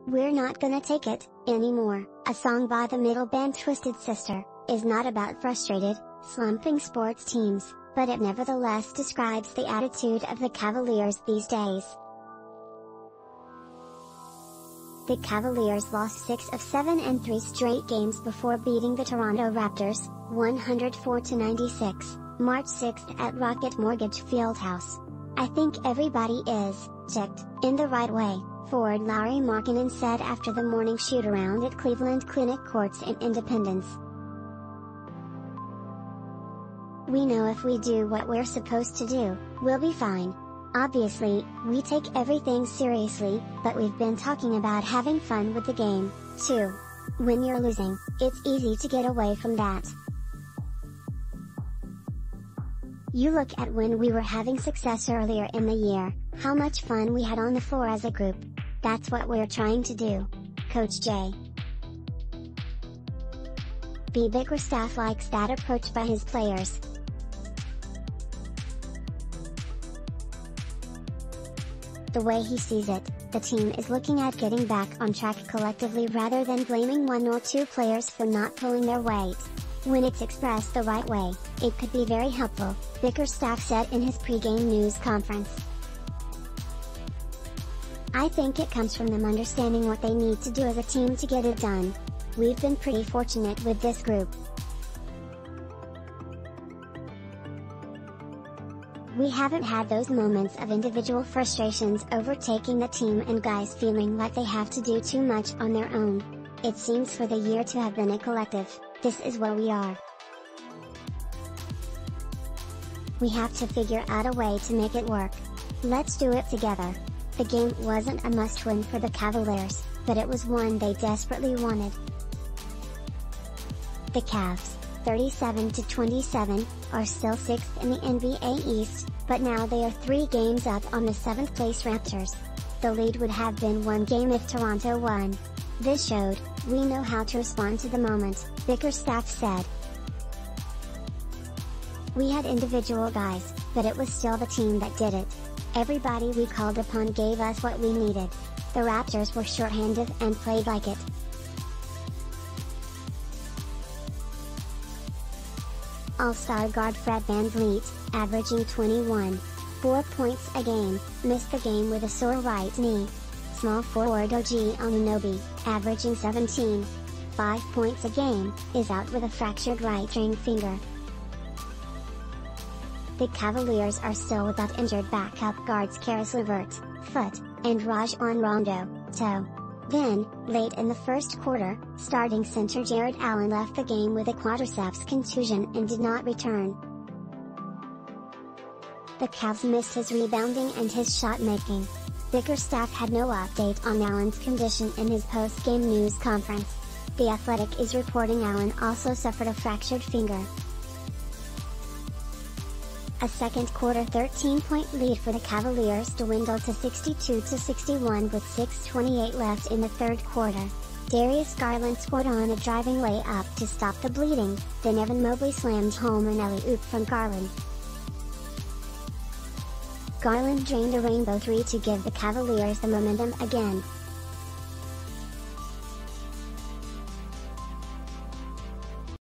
"We're not gonna take it anymore," a song by the middle band Twisted Sister, is not about frustrated, slumping sports teams, but it nevertheless describes the attitude of the Cavaliers these days. The Cavaliers lost 6 of 7 and 3 straight games before beating the Toronto Raptors, 104-96, March 6 at Rocket Mortgage FieldHouse. "I think everybody is ticked in the right way," forward Lauri Markkanen said after the morning shootaround at Cleveland Clinic Courts in Independence. "We know if we do what we're supposed to do, we'll be fine. Obviously, we take everything seriously, but we've been talking about having fun with the game, too. When you're losing, it's easy to get away from that. You look at when we were having success earlier in the year, how much fun we had on the floor as a group. That's what we're trying to do." Coach J. B. Bickerstaff likes that approach by his players. The way he sees it, the team is looking at getting back on track collectively rather than blaming one or two players for not pulling their weight. "When it's expressed the right way, it could be very helpful," Bickerstaff said in his pregame news conference. "I think it comes from them understanding what they need to do as a team to get it done. We've been pretty fortunate with this group. We haven't had those moments of individual frustrations overtaking the team and guys feeling like they have to do too much on their own. It seems for the year to have been a collective. This is where we are. We have to figure out a way to make it work. Let's do it together." The game wasn't a must-win for the Cavaliers, but it was one they desperately wanted. The Cavs, 37-27, are still 6th in the NBA East, but now they are 3 games up on the 7th-place Raptors. The lead would have been 1 game if Toronto won. "This showed, we know how to respond to the moment," Bickerstaff said. "We had individual guys, but it was still the team that did it. Everybody we called upon gave us what we needed. The Raptors were shorthanded and played like it. All-star guard Fred VanVleet, averaging 21.4 points a game, missed the game with a sore right knee. Small forward OG Anunoby, averaging 17.5 points a game, is out with a fractured right ring finger. The Cavaliers are still without injured backup guards Caris LeVert, foot, and Rajon Rondo, toe. Then, late in the first quarter, starting center Jarrett Allen left the game with a quadriceps contusion and did not return. The Cavs missed his rebounding and his shot-making. Bickerstaff had no update on Allen's condition in his post-game news conference. The Athletic is reporting Allen also suffered a fractured finger. A second-quarter 13-point lead for the Cavaliers dwindled to 62-61 with 6:28 left in the third quarter. Darius Garland scored on a driving layup to stop the bleeding, then Evan Mobley slammed home an alley-oop from Garland. Garland drained a rainbow three to give the Cavaliers the momentum again,